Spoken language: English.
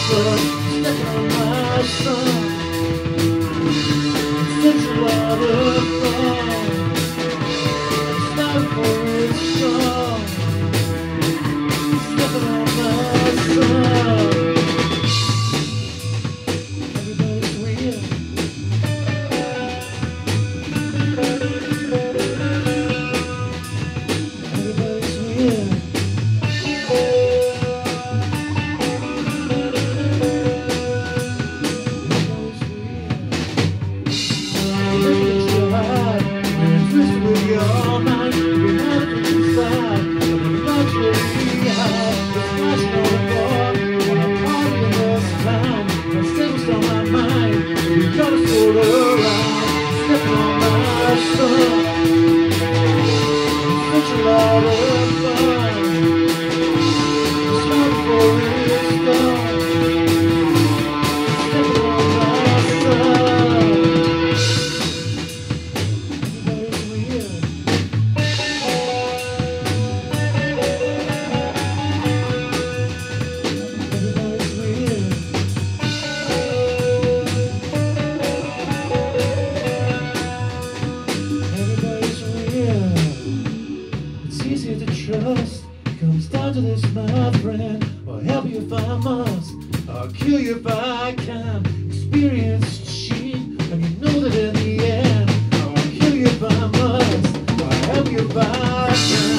son, step on my son. Such a lot of fun. It's not for its song. Step on my son. Everybody's weird. Everybody's weird. All night, you have to decide. I'm not really high. It's flashing on the floor. On a party in this town. My singles on my mind. You gotta sort around. Stepping on my son. Such a lot of fun. It's not for it's done. Stepping on my son. Everybody's weird. It's easier to trust. It comes down to this, my friend. I'll help you if I must. I'll kill you if I can. Experienced sheep, and you know that in the end, I'll kill you if I must. I'll help you if I can.